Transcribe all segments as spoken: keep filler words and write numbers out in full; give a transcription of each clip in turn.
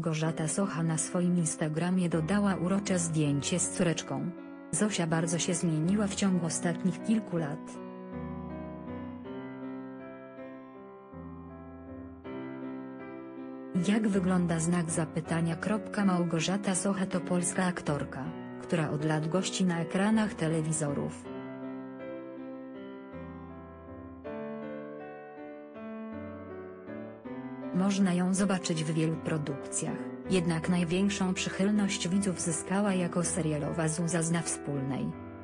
Małgorzata Socha na swoim Instagramie dodała urocze zdjęcie z córeczką. Zosia bardzo się zmieniła w ciągu ostatnich kilku lat. Jak wygląda znak zapytania? Małgorzata Socha to polska aktorka, która od lat gości na ekranach telewizorów. Można ją zobaczyć w wielu produkcjach, jednak największą przychylność widzów zyskała jako serialowa Zuza z Na Wspólnej.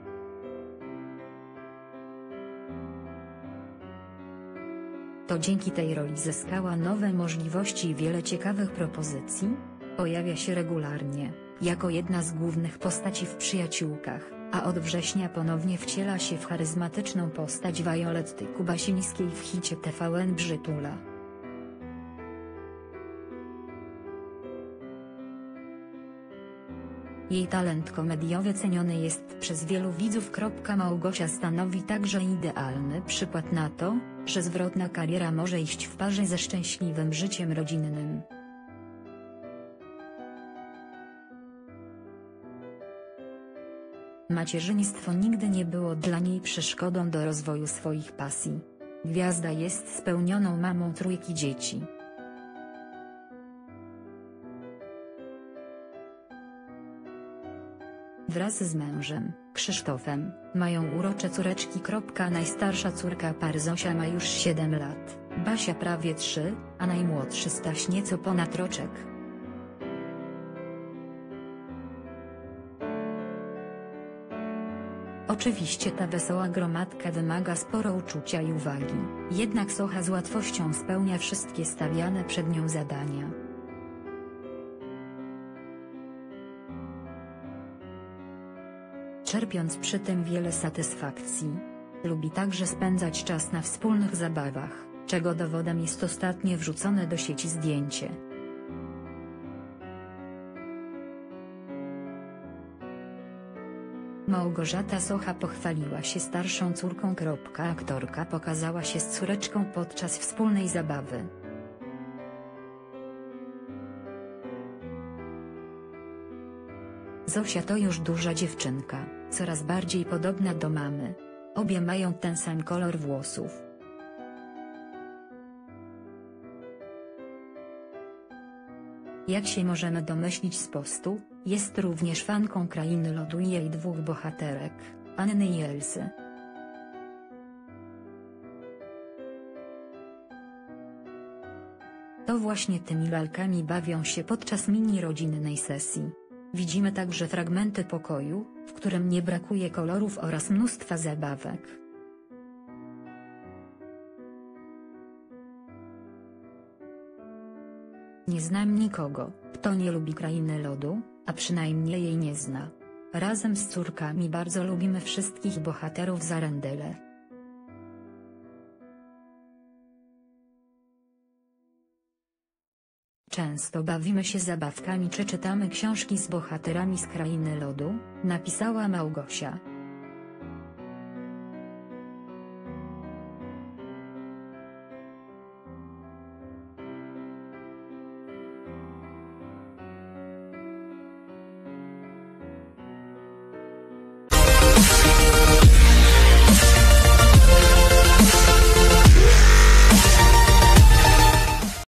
To dzięki tej roli zyskała nowe możliwości i wiele ciekawych propozycji. Pojawia się regularnie, jako jedna z głównych postaci w Przyjaciółkach, a od września ponownie wciela się w charyzmatyczną postać Violetty Kubasińskiej w hicie T V N Brzytula. Jej talent komediowy ceniony jest przez wielu widzów. Małgosia stanowi także idealny przykład na to, że zwrotna kariera może iść w parze ze szczęśliwym życiem rodzinnym. Macierzyństwo nigdy nie było dla niej przeszkodą do rozwoju swoich pasji. Gwiazda jest spełnioną mamą trójki dzieci. Wraz z mężem, Krzysztofem, mają urocze córeczki. Najstarsza córka pary Zosia ma już siedem lat, Basia prawie trzy, a najmłodszy Staś nieco ponad roczek. Oczywiście ta wesoła gromadka wymaga sporo uczucia i uwagi, jednak Socha z łatwością spełnia wszystkie stawiane przed nią zadania. Czerpiąc przy tym wiele satysfakcji. Lubi także spędzać czas na wspólnych zabawach, czego dowodem jest ostatnie wrzucone do sieci zdjęcie. Małgorzata Socha pochwaliła się starszą córką. Aktorka pokazała się z córeczką podczas wspólnej zabawy. Zosia to już duża dziewczynka, coraz bardziej podobna do mamy. Obie mają ten sam kolor włosów. Jak się możemy domyślić z postu, jest również fanką Krainy Lodu i jej dwóch bohaterek, Anny i Elsy. To właśnie tymi lalkami bawią się podczas mini rodzinnej sesji. Widzimy także fragmenty pokoju, w którym nie brakuje kolorów oraz mnóstwa zabawek. Nie znam nikogo, kto nie lubi Krainy Lodu, a przynajmniej jej nie zna. Razem z córkami bardzo lubimy wszystkich bohaterów z Arendelle. Często bawimy się zabawkami czy czytamy książki z bohaterami z Krainy Lodu, napisała Małgosia.